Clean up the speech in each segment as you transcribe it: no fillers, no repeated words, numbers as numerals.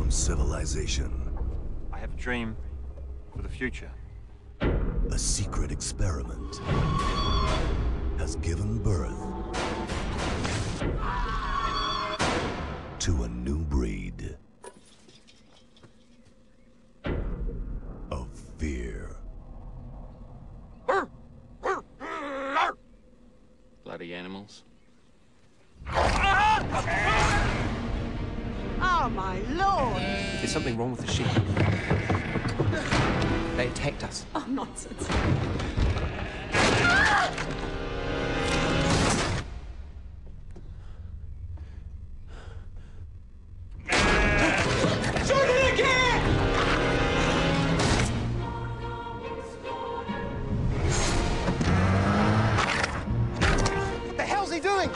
from civilization. I have a dream for the future. A secret experiment has given birth to a new breed of fear. Bloody animals. Oh, my lord! There's something wrong with the sheep. They attacked us. Oh, nonsense. Shoot it again! What the hell's he doing?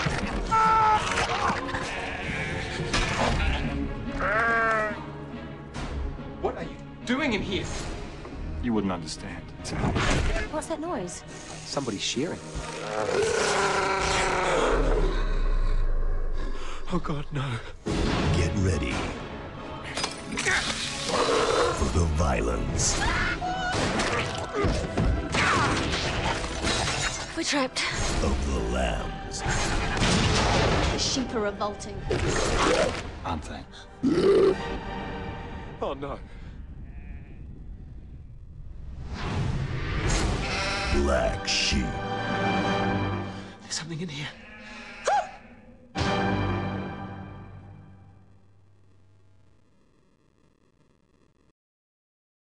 What are you doing in here? You wouldn't understand. What's that noise? Somebody's shearing. Oh, God, no. Get ready for the violence. We're trapped. Of the lambs. The sheep are revolting. Aren't they? Oh, no. Black sheep. There's something in here.